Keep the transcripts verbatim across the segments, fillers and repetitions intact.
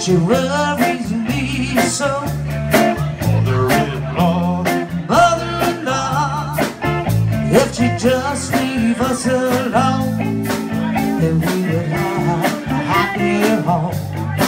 She worries me so. Mother-in-law, mother-in-law, if she just leave us alone, then we would have a happy home.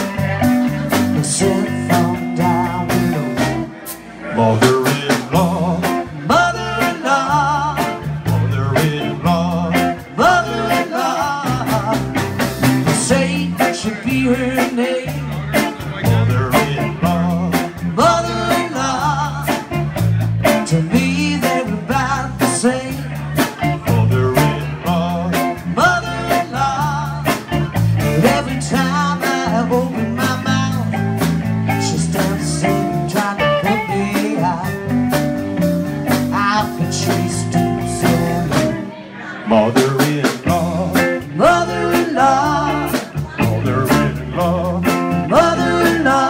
Sent from down below. Mother-in-law, mother-in-law, mother-in-law, mother-in-law, Satan should be her name. Mother-in-law, mother-in-law, to me they're about the same. Mother-in-law, mother-in-law, but every time I open my mouth, she's dancing, trying to put me out. I've been chased to silver. Mother-in-law, mother-in-law, mother-in-law, mother-in-law.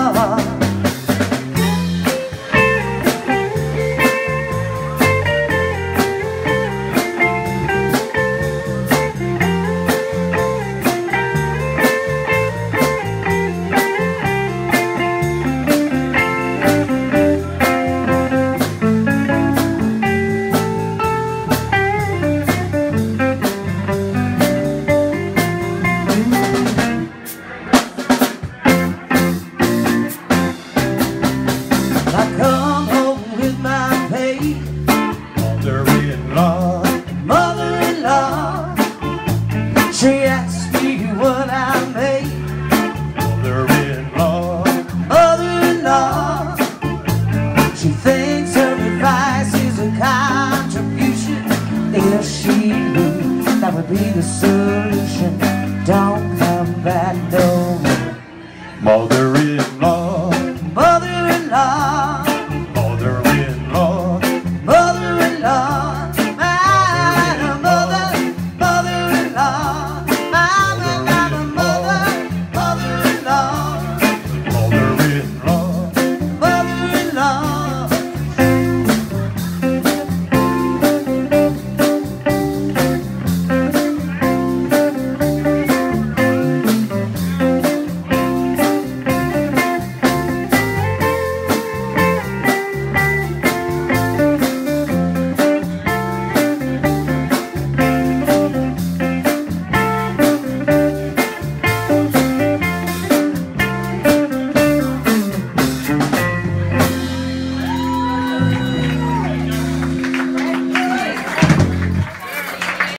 I come home with my pay. Mother-in-law, mother-in-law, she asks me what I made. Mother-in-law, mother-in-law, she thinks her advice is a contribution. If she leaves, that would be the solution. Don't come back no more. Mother-in-law,